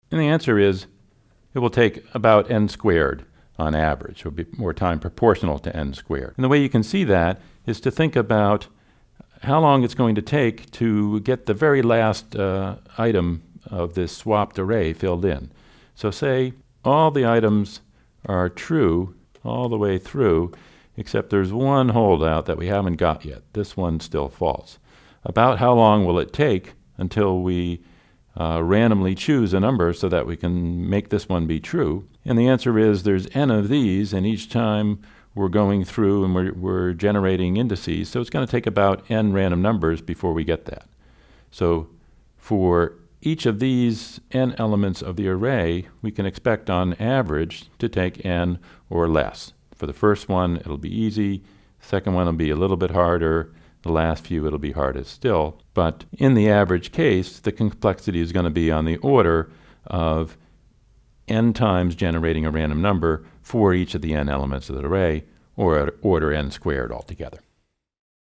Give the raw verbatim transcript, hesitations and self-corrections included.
And the answer is it will take about n squared on average. It will be more time proportional to n squared. And the way you can see that is to think about how long it's going to take to get the very last uh, item of this swapped array filled in. So say all the items are true all the way through, except there's one holdout that we haven't got yet. This one's still false. About how long will it take until we uh, randomly choose a number so that we can make this one be true? And the answer is there's n of these, and each time we're going through and we're, we're generating indices, so it's going to take about n random numbers before we get that. So for each of these n elements of the array, we can expect on average to take n or less. For the first one, it'll be easy. Second one will be a little bit harder. The last few, it'll be harder still. But in the average case, the complexity is going to be on the order of n times generating a random number for each of the n elements of the array, or at order n squared altogether.